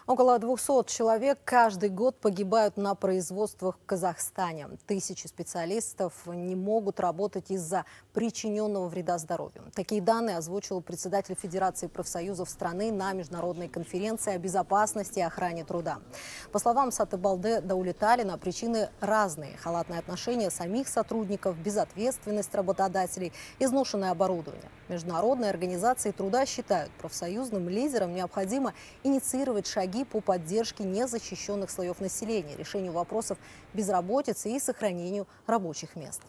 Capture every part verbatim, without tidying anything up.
Около двухсот человек каждый год погибают на производствах в Казахстане. Тысячи специалистов не могут работать из-за причиненного вреда здоровью. Такие данные озвучил председатель Федерации профсоюзов страны на международной конференции о безопасности и охране труда. По словам Сатыбалды Даулеталина, причины разные. Халатное отношение самих сотрудников, безответственность работодателей, изношенное оборудование. Международные организации труда считают, профсоюзным лидерам необходимо инициировать шаги по поддержке незащищенных слоев населения, решению вопросов безработицы и сохранению рабочих мест.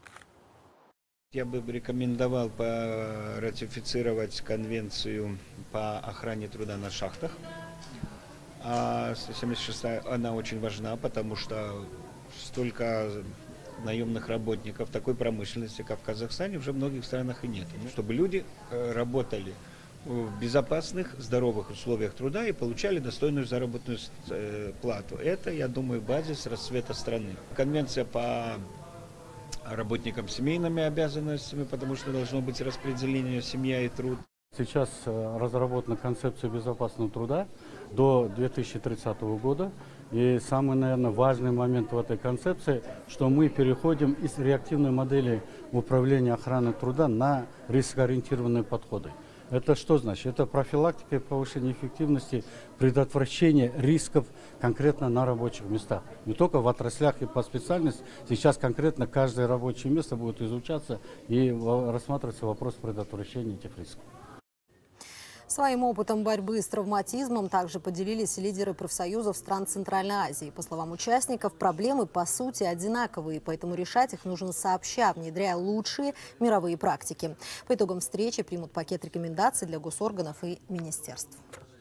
Я бы рекомендовал ратифицировать конвенцию по охране труда на шахтах. А семьдесят шестая, она очень важна, потому что столько наемных работников такой промышленности, как в Казахстане, уже в многих странах и нет. Чтобы люди работали в безопасных, здоровых условиях труда и получали достойную заработную плату. Это, я думаю, базис расцвета страны. Конвенция по работникам с семейными обязанностями, потому что должно быть распределение семья и труд. Сейчас разработана концепция безопасного труда до две тысячи тридцатого года. И самый, наверное, важный момент в этой концепции, что мы переходим из реактивной модели управления охраной труда на рискоориентированные подходы. Это что значит? Это профилактика и повышение эффективности, предотвращение рисков конкретно на рабочих местах. Не только в отраслях и по специальности. Сейчас конкретно каждое рабочее место будет изучаться и рассматриваться вопрос предотвращения этих рисков. Своим опытом борьбы с травматизмом также поделились лидеры профсоюзов стран Центральной Азии. По словам участников, проблемы по сути одинаковые, поэтому решать их нужно сообща, внедряя лучшие мировые практики. По итогам встречи примут пакет рекомендаций для госорганов и министерств.